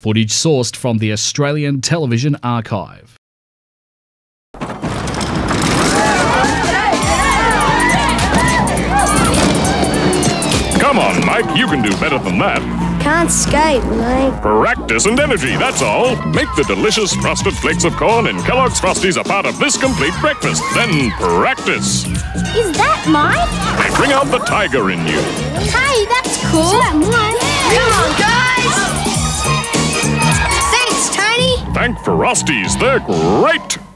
Footage sourced from the Australian Television Archive. Come on, Mike, you can do better than that. Can't skate, mate. Practice and energy, that's all. Make the delicious frosted flakes of corn in Kellogg's Frosties a part of this complete breakfast. Then practice. Is that mine? Bring out the tiger in you. Hey, that's cool. Is that mine? Come on, guys! Thanks, Tony. Thank Frosties, they're great.